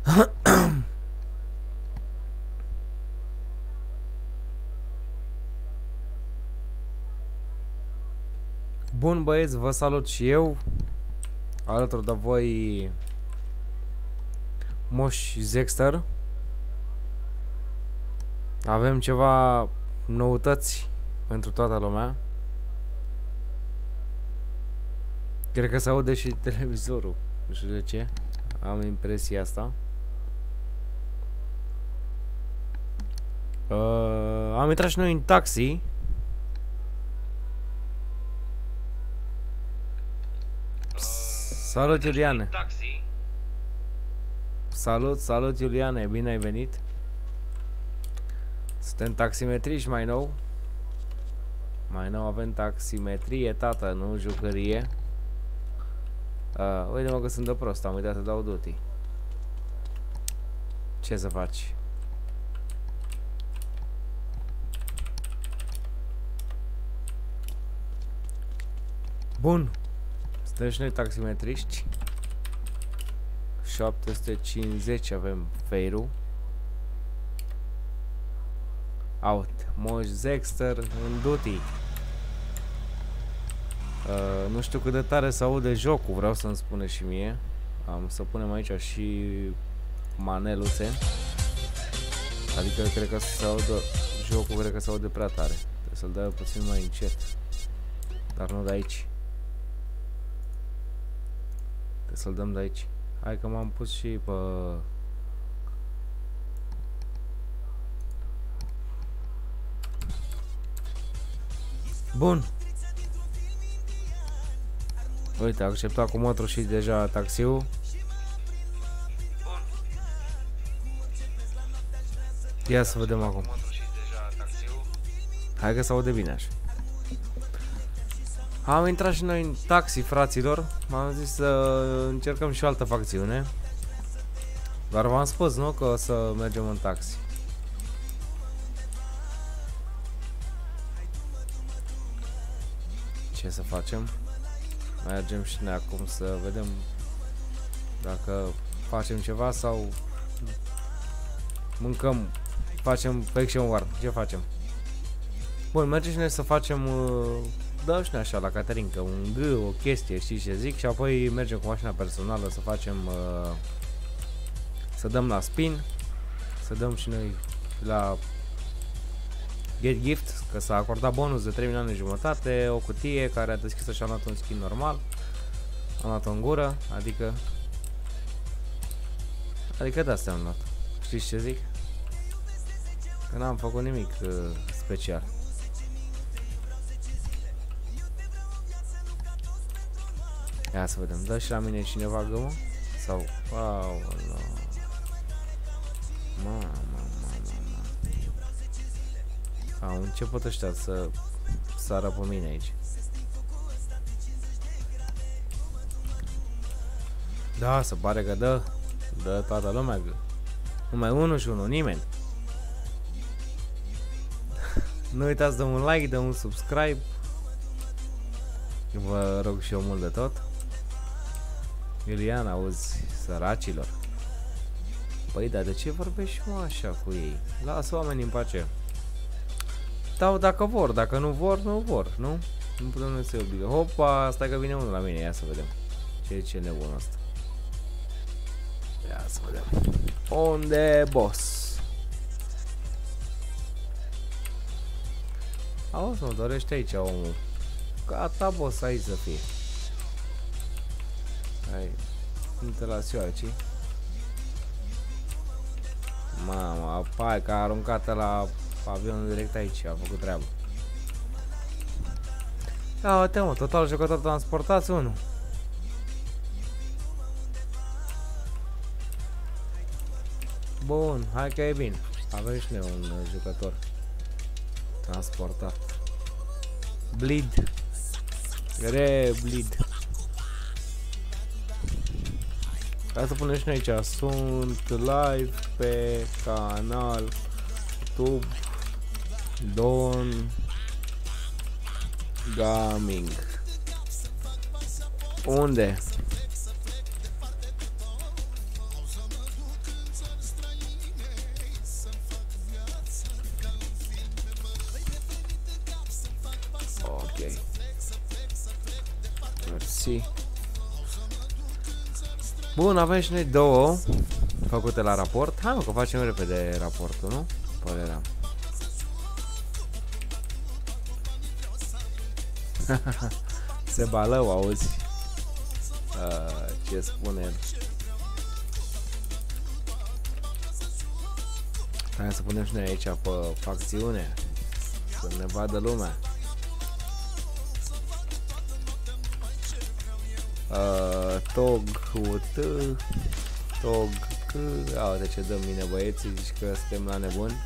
Bun băieți, vă salut și eu. Alături de voi Moș Zexter. Avem ceva noutăți pentru toată lumea. Cred că se aude și televizorul. Nu știu de ce. Am impresia asta. Am intrat și noi în taxi. Salut, Iuliane. Salut, Iuliane. Bine ai venit. Suntem taximetriști mai nou. Mai nou avem taximetrie, tată, nu jucărie. Uite-mă că sunt de prost, am uitat să dau duty. Ce să faci? Bun. Suntem și noi taximetriști. 750 avem Feiru. Out. Moș Zexter în duty. Nu știu cât de tare se aude jocul, vreau să-mi spune și mie. Am să punem aici și maneluțe. Adică cred că se audă jocul, cred că se aude prea tare. Trebuie să-l dau puțin mai încet. Dar nu de aici. Trebuie să-l dăm de aici. Hai că m-am pus și pe... Bun. Uite, a acceptat cu motorul și deja taxiul. Ia să vedem acum. Hai că se aude bine așa. Am intrat și noi în taxi, fraților. M-am zis să încercăm și o altă facțiune. Dar v-am spus, nu? Că o să mergem în taxi. Ce să facem? Mergem și noi acum să vedem dacă facem ceva sau mâncăm, facem Faction War. Ce facem? Bun, mergem și noi să facem dăm și noi așa la Caterinca un G, o chestie, știi ce zic, și apoi mergem cu mașina personală să facem să dăm la spin, să dăm și noi la Get Gift, că s-a acordat bonus de 3 milioane jumătate, o cutie care a deschis și a luat un skin normal. Am luat-o în gură, adică de astea am luat. Știți ce zic? Că n-am făcut nimic special. Ia să vedem, dă și la mine cineva gămă? Sau... Wow, no. Mama. Au început ăștia să sară pe mine aici. Da, se pare că dă toată lumea. Numai unul și unul, nimeni. Nu uitați de un like, de un subscribe. Vă rog și eu mult de tot. Iulian, auzi, săracilor. Păi da, de ce vorbești mă așa cu ei? Lasă oamenii în pace. Dau dacă vor, dacă nu vor, nu vor, nu? Nu putem noi să-i obligă. Hopa, stai că vine unul la mine, ia să vedem. Ce nebun ăsta. Ia să vedem. Unde boss? Auzi, mă dorește aici omul. Gata boss, aici să fie. Hai, nu te las eu aici. Mama, hai că a aruncat la avionul direct aici, a făcut treabă. Ia uite mă, total jucător transportați 1. Bun, hai că e bine. Avem și noi un jucător transportat. Bleed. Bleed. Hai să punem și noi aici. Sunt live pe canal YouTube Don Gaming. Unde? Si. Bun, avem și noi două făcute la raport. Hai mă, că facem repede raportul, nu? Părerea. Se balău, auzi? Ce spune el? Hai să punem și noi aici pe facțiune, să ne vadă lumea. Tog ut, tog c. Uite ce dăm mine, băieții, zici că suntem la nebuni.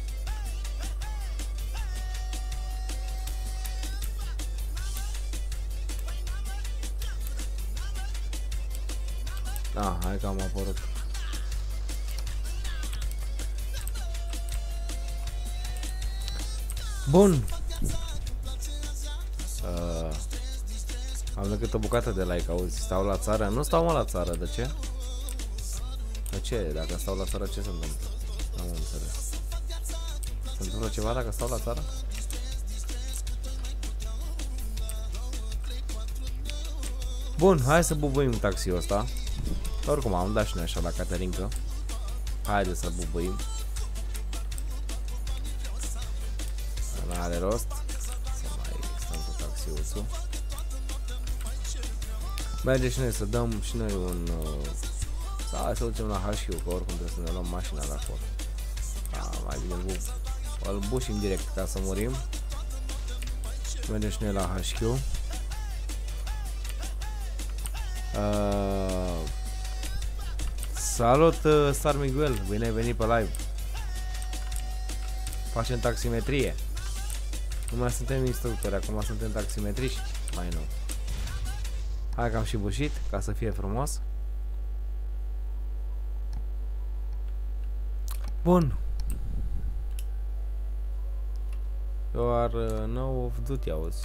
Hai că am apărut. Bun. Am decât o bucată de like, auzi, stau la țară? Nu stau mă la țară, de ce? De ce? Dacă stau la țară, ce se întâmplă? Nu am înțeles. Se întâmplă ceva dacă stau la țară? Bun, hai să bubuim taxiul ăsta. Oricum am dat și noi așa la Caterinca. Haide să bubuim. N-are rost să mai stăm cu taxiuțul. Merge și noi să dăm și noi un... Sau să ducem la HQ, că oricum trebuie să ne luăm mașina de acolo. Mai bine îl bușim direct ca să murim. Mergem și noi la HQ. Salut, Star Miguel, bine ai venit pe live. Facem taximetrie. Nu mai suntem instructori, acum suntem taximetriști. Mai nou. Hai că am și bușit, ca să fie frumos. Bun. Doar know of duty, auzi.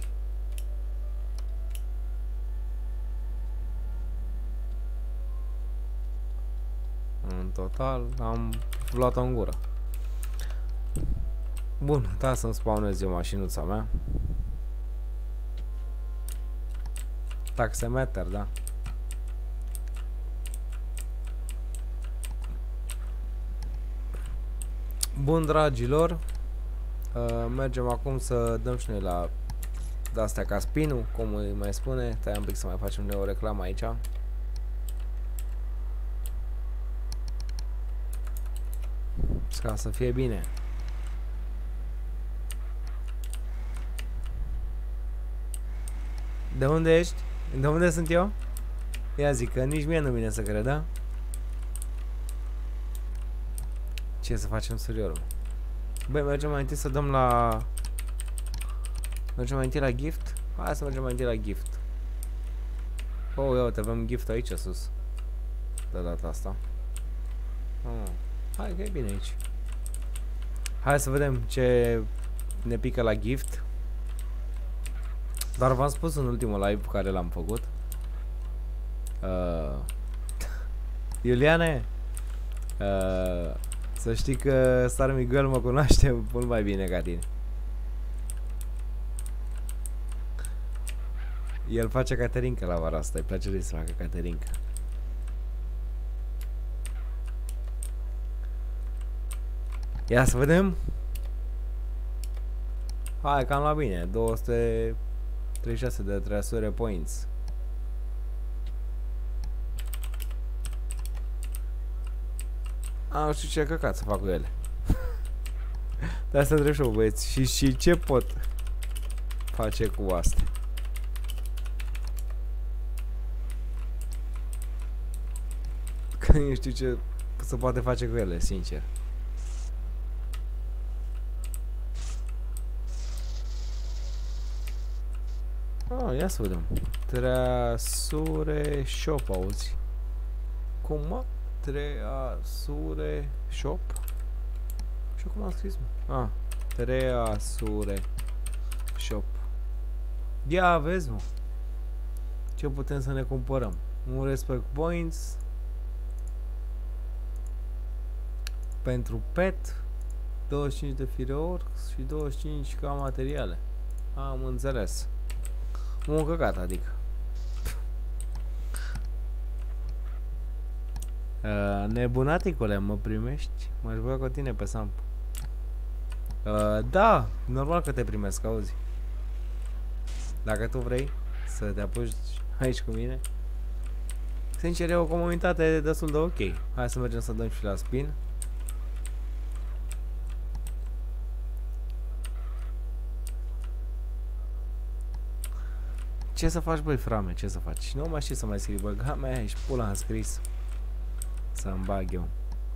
În total am luat-o în gură. Bun, da, să-mi spawnez eu mașinuța mea. Taxemeter, da. Bun, dragilor, mergem acum să dăm și noi la de-astea ca spinul, cum îi mai spune. Stai un pic să mai facem noi o reclamă aici. Ca să fie bine. De unde ești? De unde sunt eu? Ia zic că nici mie nu vine să credă. Ce să facem serios? Băi, mergem mai întâi să dăm la... Mergem mai întâi la gift? Hai să mergem mai întâi la gift. Oh, ia uite, avem gift aici sus. De data asta. Hai că e bine aici. Hai să vedem ce ne pică la gift. Dar v-am spus în ultimul live pe care l-am făcut. Iuliane, să știi că Star Miguel mă cunoaște mult mai bine ca tine. El face caterinca la vara asta, îi place de să facă caterinca. Ia să vedem. Hai, cam la bine. 236 de trăsări points. Nu știu ce căcat să fac cu ele. De asta trebuie și eu, băieți. Și ce pot face cu astea? Că nu știu ce se poate face cu ele, sincer. Ia să vedem. Treasure shop, auzi. Cum mă? Treasure shop? Și cum am scris, mă? Treasure shop. Ia vezi, mă. Ce putem să ne cumpărăm? Un respect points. Pentru pet 25 de fireworks și 25 ca materiale. Am înțeles. Un căcat, adică. Nebunaticule, mă primești? M-aș băga cu tine pe Samp. Da, normal că te primesc, auzi. Dacă tu vrei să te apuci aici cu mine. Sincer, e o comunitate destul de ok. Hai să mergem să dăm și la spin. Ce să faci, băi, frame? Ce să faci? Nu mai știi să mai scrii, bă, gamea, ești pula, am scris. Să-mi bag eu.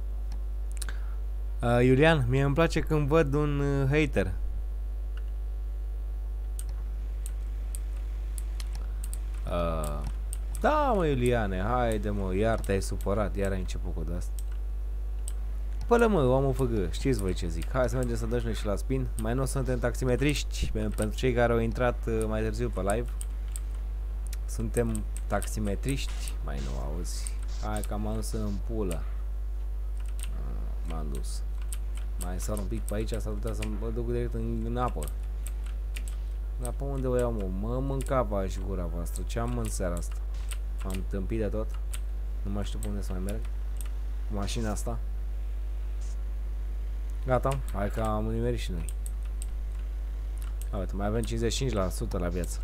Iulian, mie îmi place când văd un hater. Da, mă, Iuliane, haide, mă, iar te-ai supărat, iar ai început cu de-asta. Pălă, mă, omul făgă, știți voi ce zic. Hai să mergem să dăm și la spin. Mai nu suntem taximetriști, pentru cei care au intrat mai târziu pe live. Suntem taximetriști, mai nu auzi. Hai că m-am dus în pulă. M-am dus. Mai sar un pic pe aici, s-ar putea să mă duc direct în apă. Dar pe unde o iau, mă? Mă mâncava și gura voastră. Ce am în seara asta? M-am tâmpit de tot. Nu mai știu pe unde să mai merg. Cu mașina asta. Gata. Hai că am nimerit și noi. Uite, mai avem 55% la viață.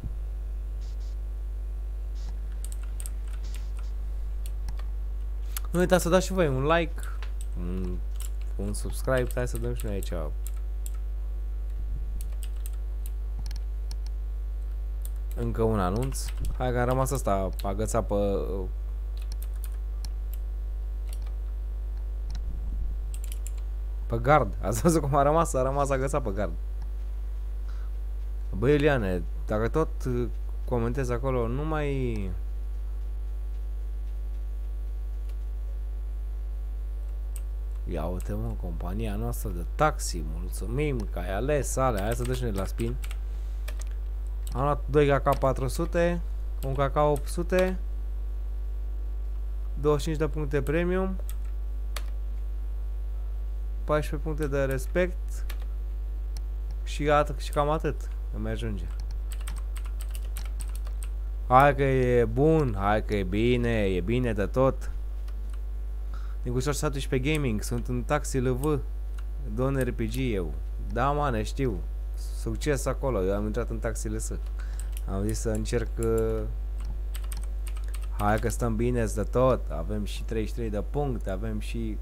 Nu uitați să dați și voi un like, un subscribe. Hai să dăm și noi aici. Încă un anunț. Hai că am rămas asta agățat pe gard. Ați văzut cum a rămas agățat pe gard. Băi, Iuliane, dacă tot comentezi acolo, nu mai... Ia uite, mă, compania noastră de taxi. Mulțumim că ai ales ale. Hai să dăm și noi la spin. Am luat 2 KK 400, un KK 800, 25 de puncte premium, 14 puncte de respect și cam atât. Îmi ajunge. Hai că e bun, hai că e bine de tot. Nicușor 17 Gaming, sunt în taxi LV, Don RPG eu. Da, mane, știu. Succes acolo, eu am intrat în taxi LS. Am zis să încerc. Hai că stăm bine de tot. Avem și 33 de puncte, avem și...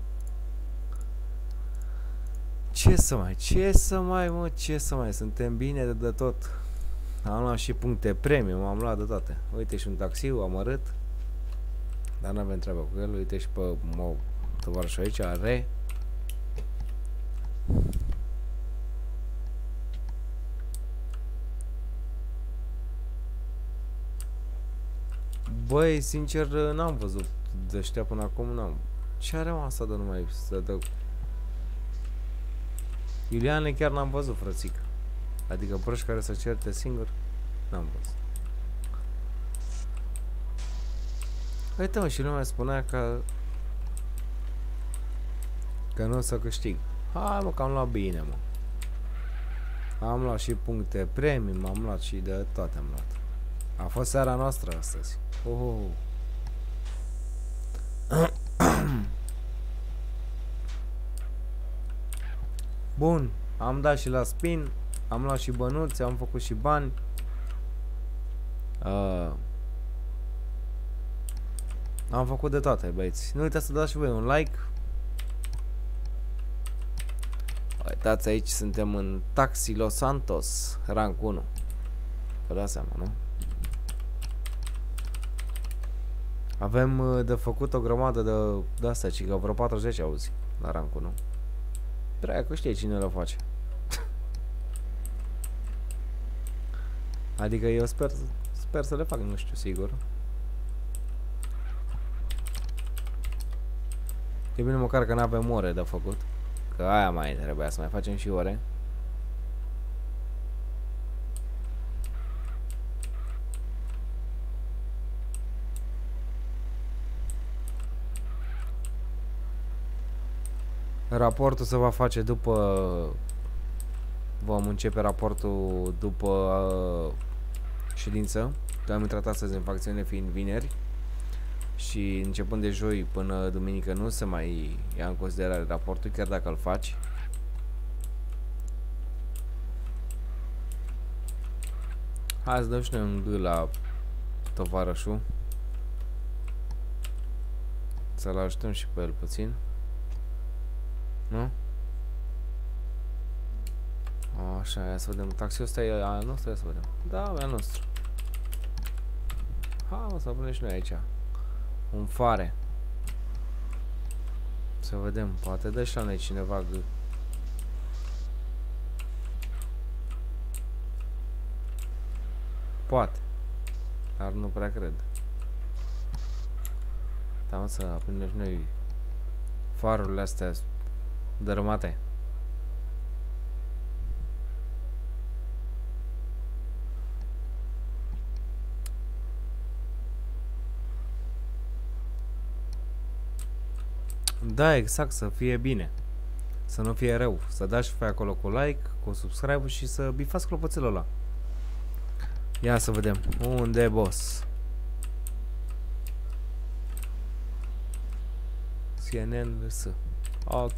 Ce să mai, suntem bine de tot. Am luat și puncte premium, am luat de toate. Uite și un taxiu, am arăt. Dar nu avem treabă cu el, uite și pe tovarășul aici, are. Băi, sincer, n-am văzut de ăștia până acum, n-am. Ce are asta de numai să dă... Iuliane chiar n-am văzut, frățică. Adică proști care să certe singur, n-am văzut. Uite, mă, și lumea spunea că nu o să câștig. Hai, mă, că am luat bine, mă. Am luat și puncte premium, am luat și de toate am luat. A fost seara noastră astăzi. Bun, am dat și la spin, am luat și bănuți, am făcut și bani. Am făcut de toate, băieți. Nu uitați să dați și voi un like. Uitați, aici suntem în Taxi Los Santos, rank 1. Vă dați seama, nu? Avem de făcut o grămadă de astea, ci că vreo 40 auzi la rank 1. Prea că știe cine le face. Adică eu sper să le fac, nu știu sigur. E bine măcar că n-avem ore de făcut. Că aia mai trebuia să mai facem și ore. Raportul se va face după... Vom începe raportul după ședință. Că am intrat astăzi în facțiune fiind vineri. și începând de joi până duminică nu se mai ia în considerare raportul, chiar dacă îl faci. Hai să dăm și noi un G la tovarășul. Să-l ajutăm și pe el puțin. Nu? Așa, ia să vedem. Taxiul ăsta e a nostru, ia să vedem. Da, e a nostru. Hai, mă, să punem și noi aici un fare. Să vedem, poate dă și la noi cineva G. Poate. Dar nu prea cred. Da, mă, să aprindem și noi farurile astea dărâmate. Da, exact, să fie bine. Să nu fie rău. Să dați și pe acolo cu like, cu subscribe și să bifați clopoțelul ăla. Ia să vedem. Unde e boss? CNN RS. Ok.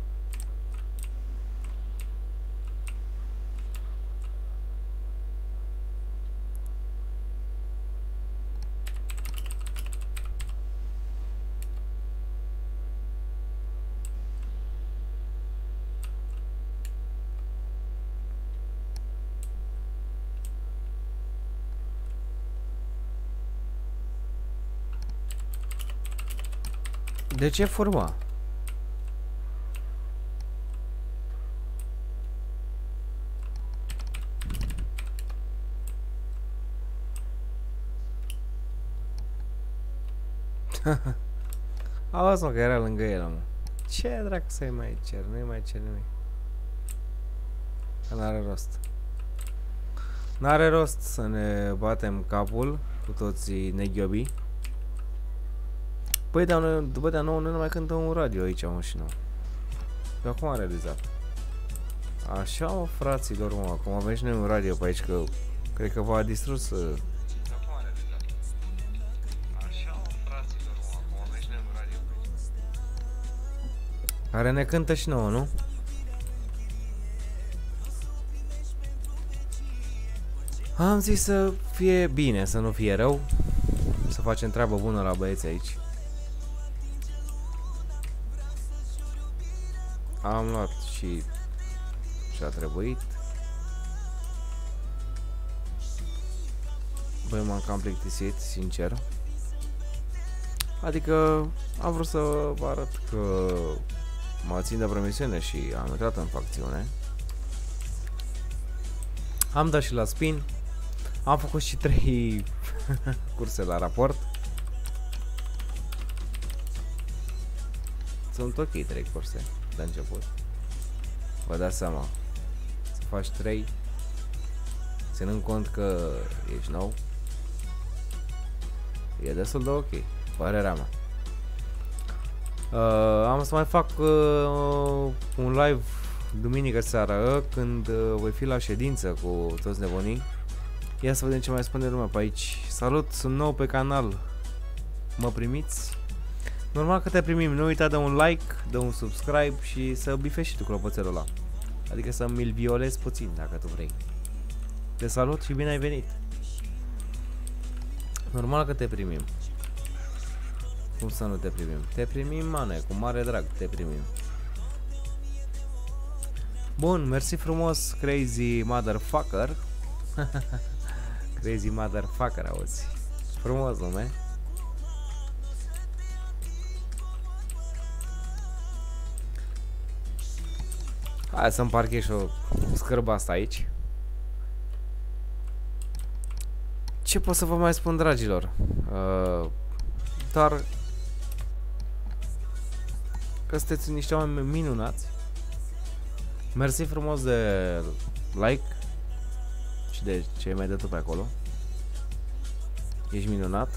De ce forma? Auzi, mă, că era lângă el, mă. Ce dracu să-i mai cer? Nu-i mai cer nimic. Că n-are rost. N-are rost să ne batem capul cu toții neghiobii. Păi, dar noi, după de-a nouă, noi nu mai cântăm un radio aici, mă, și nou. Dar cum am realizat? Așa, mă, fraților, mă, acum avem și noi un radio pe aici, că cred că v-a distrus. Dar cum am realizat? Așa, mă, fraților, mă, acum avem și noi un radio pe aici. Care ne cântă și nouă, nu? Am zis să fie bine, să nu fie rău. Să facem treabă bună la băieți aici. Am luat și ce-a trebuit. Băi, m-am cam plictisit, sincer. Adică am vrut să vă arăt că mă țin de promisiune și am intrat în facțiune. Am dat și la spin. Am făcut și 3 curse la raport. Sunt ok 3 curse de început. Vă dați seama, să faci 3 ținând cont că ești nou, e destul de ok, părerea mea. Am să mai fac un live duminică seara când voi fi la ședință cu toți nebunii. Ia să vedem ce mai spune lumea pe aici. Salut, sunt nou pe canal, mă primiți? Normal că te primim, nu uita de un like, de un subscribe și să bifești și tu clopoțelul ăla. Adică să mi-l violezi puțin dacă tu vrei. Te salut și bine ai venit. Normal că te primim. Cum să nu te primim? Te primim, mane, cu mare drag te primim. Bun, mersi frumos, Crazy Motherfucker. Crazy Motherfucker, auzi. Frumos nume. Hai să-mi parchez și o scârbă asta aici. Ce pot să vă mai spun, dragilor? Dar că sunteți niște oameni minunați. Mersi frumos de like și de ce ai mai dat tu pe acolo. Ești minunat.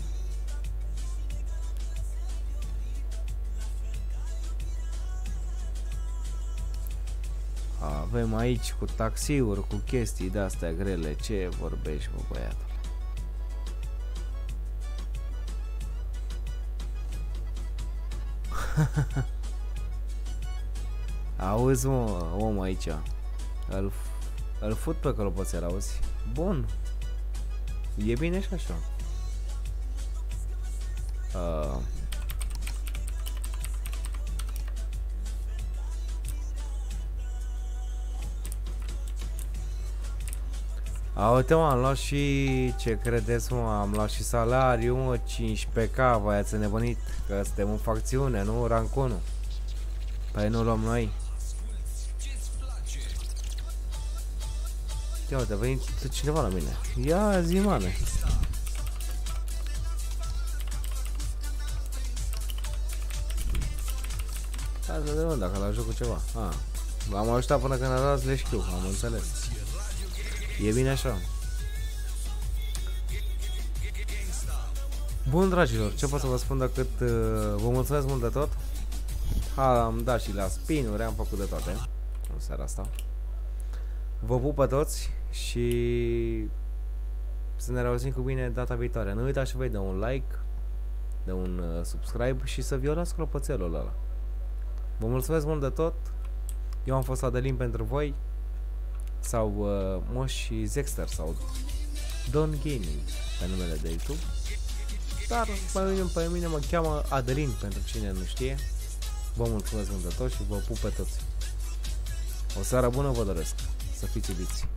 Avem aici cu taxiuri, cu chestii de-astea grele. Ce vorbești, bă, băiat? Auzi, mă, om aici. Îl fut pe clopoțel, auzi? Bun. E bine și așa. Uite, mă, am luat și, ce credeți, mă, am luat și salariu, mă, 15k, voi ați nebunit, că suntem în facțiune, nu ranconul. Păi nu luăm noi. Ia uite, a venit cineva la mine. Ia zi, mane. Hai să vedem dacă la jocul ceva. L-am ajutat până când a dat le știu, am înțeles. E bine așa. Bun, dragilor, ce pot să vă spun decât vă mulțumesc mult de tot. Am dat și la spin-uri, am făcut de toate în seara asta. Vă pup pe toți și să ne reauzim cu bine data viitoare. Nu uitați și voi de un like, de un subscribe și să violați clopoțelul ăla. Vă mulțumesc mult de tot. Eu am fost Adelin pentru voi, sau Moș Zexter, sau Don Gaming pe numele de YouTube. Dar pe mine mă cheamă Adelin pentru cine nu știe. Vă mulțumesc mult de tot și vă pup pe toți. O seară bună vă doresc. Să fiți iubiți.